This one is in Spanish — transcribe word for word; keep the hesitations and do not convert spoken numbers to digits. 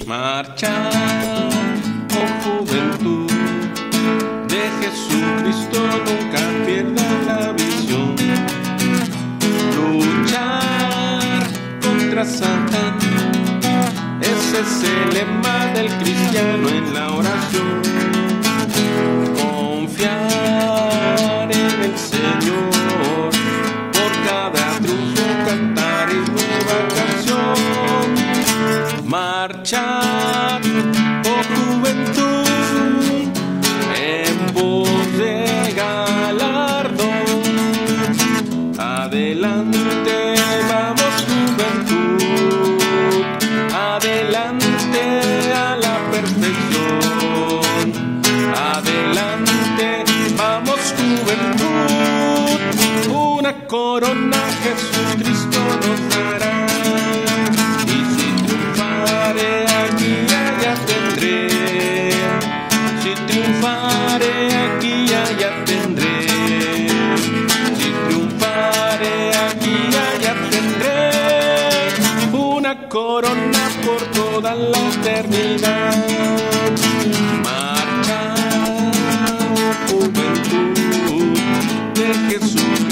Marcha, oh juventud, de Jesucristo nunca pierdas la visión. Luchar contra Satán, ese es el lema del cristiano en la oración. Confiar en el Señor, por cada triunfo cantar y nueva canción. Marchar, oh juventud, en pos de galardón. Adelante vamos juventud, adelante a la perfección. Adelante vamos juventud, una corona Jesucristo nos dará. Si triunfaré aquí, allá tendré. Si triunfaré aquí, allá tendré una corona por toda la eternidad. Marcha, juventud, de Jesús.